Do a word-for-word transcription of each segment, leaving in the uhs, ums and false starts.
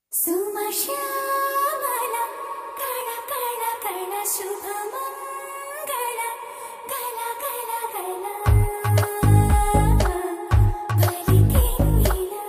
సుమశ్యామల కళ కళ కళ శుభమంగళ గల గల గల బలికిన్నిలా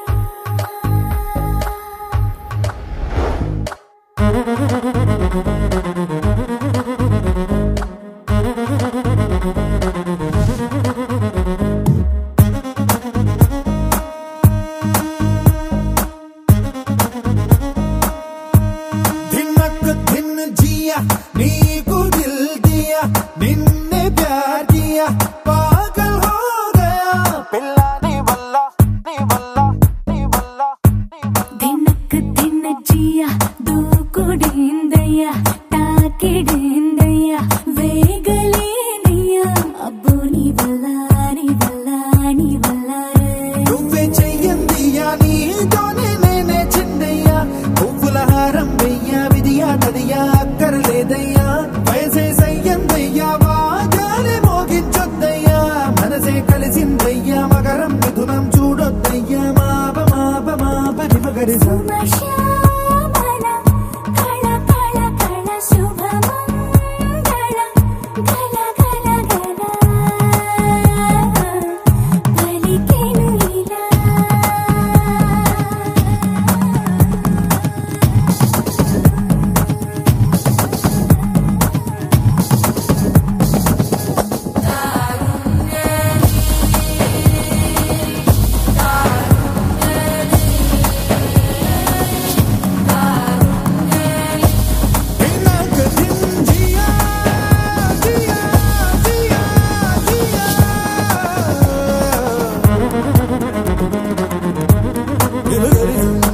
नीको दिल दिया निन्ने प्यार किया पागल हो गया पिल्ला नी बल्ला नी बल्ला नी बल्ला दिनक दिन जिया दूकुडिंदया ताकिडिंदया वेगलेनिया अब्बू नी बल्ला नी बल्ला नी बल्ला నువ్వే చెయ్యందియా నీతోనే నేనే చిన్నయ్యా పువ్వుల హారం వెయ్యా విధియా తదియా అక్కర్లేదయ్యా వయసే సయ్యందయ్యా వాగాలే మోగించొద్దయ్యా మనసే కలిసిందయ్యా మకరం మిథునం చూడొద్దయ్యా మాప మాప మాప నిమగరి సుమశ్యామల కళ కళ కళ శుభమంగళ గల గల గల బలికిన్నిలా Give it